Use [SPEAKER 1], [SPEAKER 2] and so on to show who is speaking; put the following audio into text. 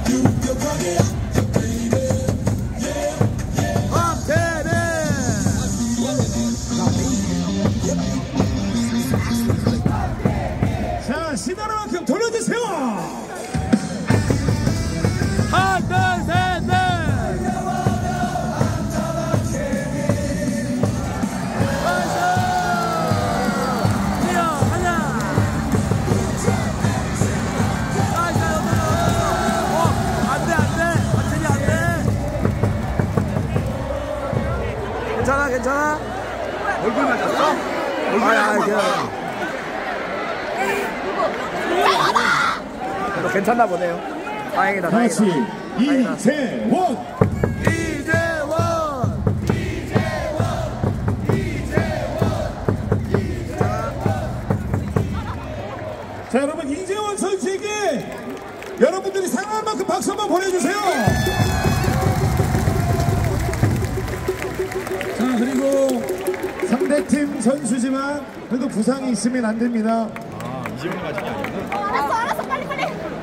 [SPEAKER 1] 자, 신나는 만큼 돌려주세요.
[SPEAKER 2] 하나, 둘, 셋, 넷. 괜찮아, 괜찮아?
[SPEAKER 3] 얼굴 맞았어? 얼굴 맞았어?
[SPEAKER 2] 너 괜찮나 보네요. 다행이다,
[SPEAKER 1] 같이
[SPEAKER 2] 다행이다.
[SPEAKER 1] 이재원. 자, 여러분, 이재원 선수에게 여러분들이 사랑하는 만큼 박수 한번 보내주세요. 자, 그리고 상대팀 선수지만 그래도 부상이 있으면 안 됩니다.
[SPEAKER 3] 아, 이재훈이 맞은 게 아니구나.
[SPEAKER 4] 알았어, 빨리.